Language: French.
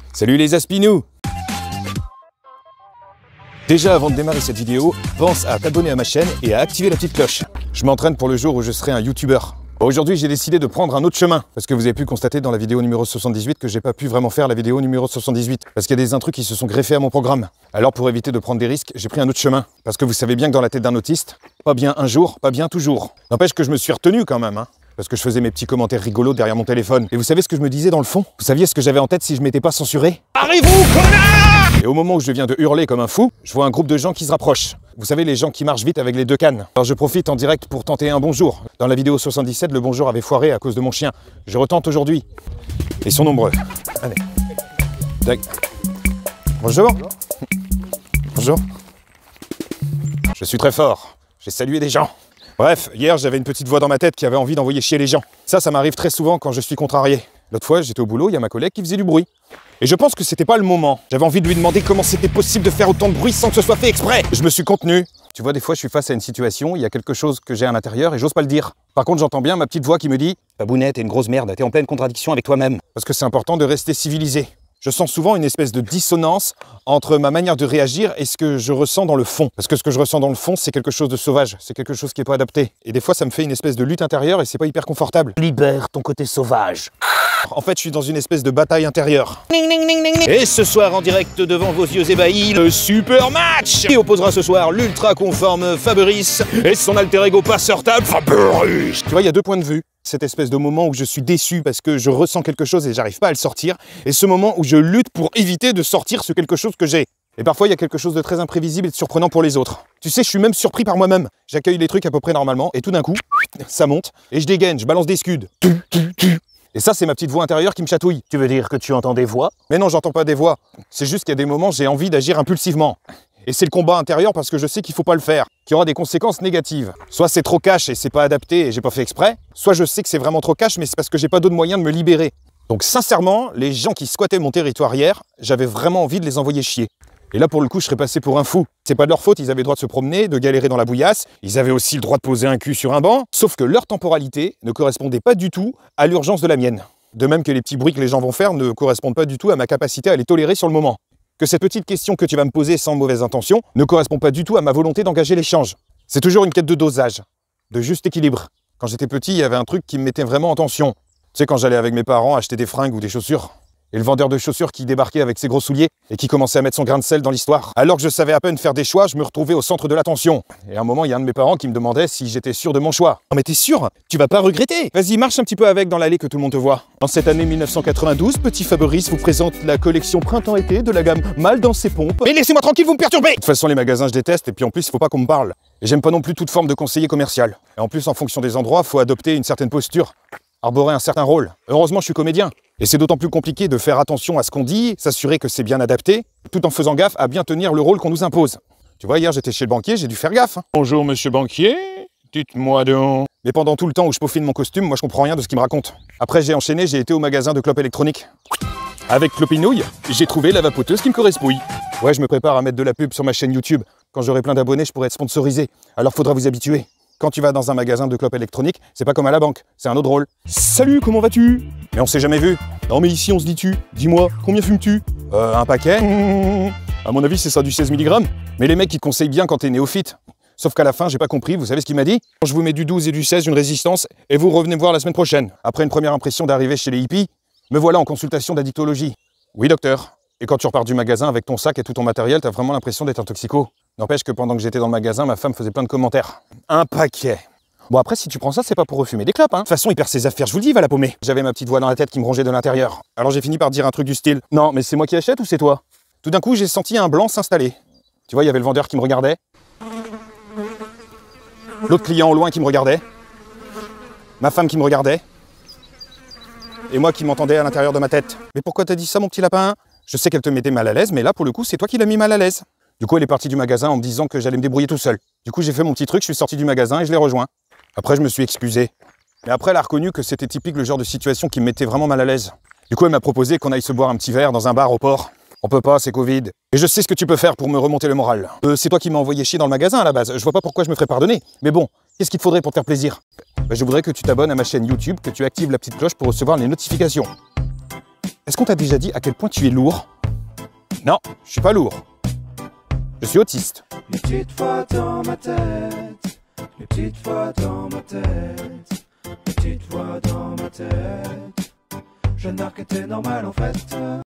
Salut les aspinous! Déjà avant de démarrer cette vidéo, pense à t'abonner à ma chaîne et à activer la petite cloche. Je m'entraîne pour le jour où je serai un youtubeur. Aujourd'hui, j'ai décidé de prendre un autre chemin, parce que vous avez pu constater dans la vidéo numéro 78 que j'ai pas pu vraiment faire la vidéo numéro 78, parce qu'il y a des intrus qui se sont greffés à mon programme. Alors pour éviter de prendre des risques, j'ai pris un autre chemin, parce que vous savez bien que dans la tête d'un autiste, pas bien un jour, pas bien toujours. N'empêche que je me suis retenu quand même, parce que je faisais mes petits commentaires rigolos derrière mon téléphone. Et vous savez ce que je me disais dans le fond? Vous saviez ce que j'avais en tête si je m'étais pas censuré? Arrive-vous, connard! Et au moment où je viens de hurler comme un fou, je vois un groupe de gens qui se rapprochent. Vous savez, les gens qui marchent vite avec les deux cannes. Alors je profite en direct pour tenter un bonjour. Dans la vidéo 77, le bonjour avait foiré à cause de mon chien. Je retente aujourd'hui. Ils sont nombreux. Allez. Tac. Bonjour. Bonjour. Je suis très fort. J'ai salué des gens. Bref, hier j'avais une petite voix dans ma tête qui avait envie d'envoyer chier les gens. Ça m'arrive très souvent quand je suis contrarié. L'autre fois, j'étais au boulot, il y a ma collègue qui faisait du bruit. Et je pense que c'était pas le moment. J'avais envie de lui demander comment c'était possible de faire autant de bruit sans que ce soit fait exprès. Je me suis contenu. Tu vois, des fois, je suis face à une situation, il y a quelque chose que j'ai à l'intérieur et j'ose pas le dire. Par contre, j'entends bien ma petite voix qui me dit « Babounette, t'es une grosse merde, t'es en pleine contradiction avec toi-même. » Parce que c'est important de rester civilisé. Je sens souvent une espèce de dissonance entre ma manière de réagir et ce que je ressens dans le fond. Parce que ce que je ressens dans le fond, c'est quelque chose de sauvage, c'est quelque chose qui n'est pas adapté. Et des fois, ça me fait une espèce de lutte intérieure et c'est pas hyper confortable. Libère ton côté sauvage. En fait, je suis dans une espèce de bataille intérieure. Et ce soir, en direct devant vos yeux ébahis, le super match qui opposera ce soir l'ultra conforme Fabrice et son alter ego pas sortable Fabrice. Tu vois, il y a deux points de vue. Cette espèce de moment où je suis déçu parce que je ressens quelque chose et j'arrive pas à le sortir, et ce moment où je lutte pour éviter de sortir ce quelque chose que j'ai. Et parfois, il y a quelque chose de très imprévisible et de surprenant pour les autres. Tu sais, je suis même surpris par moi-même. J'accueille les trucs à peu près normalement, et tout d'un coup, ça monte, et je dégaine, je balance des scuds. Et ça, c'est ma petite voix intérieure qui me chatouille. Tu veux dire que tu entends des voix? Mais non, j'entends pas des voix. C'est juste qu'il y a des moments, j'ai envie d'agir impulsivement. Et c'est le combat intérieur parce que je sais qu'il faut pas le faire, qu'il y aura des conséquences négatives. Soit c'est trop cash et c'est pas adapté et j'ai pas fait exprès, soit je sais que c'est vraiment trop cash mais c'est parce que j'ai pas d'autre moyen de me libérer. Donc sincèrement, les gens qui squattaient mon territoire hier, j'avais vraiment envie de les envoyer chier. Et là pour le coup, je serais passé pour un fou. C'est pas de leur faute, ils avaient le droit de se promener, de galérer dans la bouillasse, ils avaient aussi le droit de poser un cul sur un banc, sauf que leur temporalité ne correspondait pas du tout à l'urgence de la mienne. De même que les petits bruits que les gens vont faire ne correspondent pas du tout à ma capacité à les tolérer sur le moment. Que cette petite question que tu vas me poser sans mauvaise intention ne correspond pas du tout à ma volonté d'engager l'échange. C'est toujours une quête de dosage, de juste équilibre. Quand j'étais petit, il y avait un truc qui me mettait vraiment en tension. Tu sais, quand j'allais avec mes parents acheter des fringues ou des chaussures, et le vendeur de chaussures qui débarquait avec ses gros souliers et qui commençait à mettre son grain de sel dans l'histoire. Alors que je savais à peine faire des choix, je me retrouvais au centre de l'attention. Et à un moment, il y a un de mes parents qui me demandait si j'étais sûr de mon choix. « Non mais t'es sûr? Tu vas pas regretter? Vas-y, marche un petit peu avec dans l'allée que tout le monde te voit. » En cette année 1992, petit Fabrice vous présente la collection printemps-été de la gamme Mal dans ses pompes. Mais laissez-moi tranquille, vous me perturbez! De toute façon, les magasins, je déteste, et puis en plus, il faut pas qu'on me parle. Et j'aime pas non plus toute forme de conseiller commercial. Et en plus, en fonction des endroits, faut adopter une certaine posture, arborer un certain rôle. Heureusement, je suis comédien. Et c'est d'autant plus compliqué de faire attention à ce qu'on dit, s'assurer que c'est bien adapté, tout en faisant gaffe à bien tenir le rôle qu'on nous impose. Tu vois, hier j'étais chez le banquier, j'ai dû faire gaffe. Bonjour monsieur banquier, dites-moi donc. Mais pendant tout le temps où je peaufine mon costume, moi je comprends rien de ce qu'il me raconte. Après j'ai enchaîné, j'ai été au magasin de clopes électroniques. Avec Clopinouille, j'ai trouvé la vapoteuse qui me correspond. Ouais, je me prépare à mettre de la pub sur ma chaîne YouTube. Quand j'aurai plein d'abonnés, je pourrai être sponsorisé. Alors faudra vous habituer. Quand tu vas dans un magasin de clopes électroniques, c'est pas comme à la banque, c'est un autre rôle. Salut, comment vas-tu? Mais on s'est jamais vu. Non mais ici on se dit tu. Dis-moi, combien fumes-tu? Un paquet. À mon avis c'est ça du 16 mg. Mais les mecs ils te conseillent bien quand t'es néophyte. Sauf qu'à la fin j'ai pas compris, vous savez ce qu'il m'a dit? Je vous mets du 12 et du 16, une résistance, et vous revenez me voir la semaine prochaine. Après une première impression d'arriver chez les hippies, me voilà en consultation d'addictologie. Oui docteur. Et quand tu repars du magasin avec ton sac et tout ton matériel, t'as vraiment l'impression d'être un toxico. N'empêche que pendant que j'étais dans le magasin, ma femme faisait plein de commentaires. Un paquet. Bon après, si tu prends ça, c'est pas pour refumer des clopes, hein. De toute façon, il perd ses affaires, je vous le dis, il va la paumer. J'avais ma petite voix dans la tête qui me rongeait de l'intérieur. Alors j'ai fini par dire un truc du style « Non, mais c'est moi qui achète ou c'est toi ?» Tout d'un coup, j'ai senti un blanc s'installer. Tu vois, il y avait le vendeur qui me regardait. L'autre client au loin qui me regardait. Ma femme qui me regardait. Et moi qui m'entendais à l'intérieur de ma tête. « Mais pourquoi t'as dit ça, mon petit lapin ?» Je sais qu'elle te mettait mal à l'aise, mais là, pour le coup, c'est toi qui l'as mis mal à l'aise. Du coup, elle est partie du magasin en me disant que j'allais me débrouiller tout seul. Du coup, j'ai fait mon petit truc, je suis sorti du magasin et je l'ai rejoint. Après, je me suis excusé. Mais après, elle a reconnu que c'était typique le genre de situation qui me mettait vraiment mal à l'aise. Du coup, elle m'a proposé qu'on aille se boire un petit verre dans un bar au port. On peut pas, c'est Covid. Et je sais ce que tu peux faire pour me remonter le moral. C'est toi qui m'as envoyé chier dans le magasin à la base. Je vois pas pourquoi je me ferais pardonner. Mais bon, qu'est-ce qu'il te faudrait pour te faire plaisir? Je voudrais que tu t'abonnes à ma chaîne YouTube, que tu actives la petite cloche pour recevoir les notifications. Est-ce qu'on t'a déjà dit à quel point tu es lourd? Non, je suis pas lourd. Je suis autiste. Les petites voix dans ma tête, les petites voix dans ma tête, les petites voix dans ma tête. Je remarque que t'es normal en fait.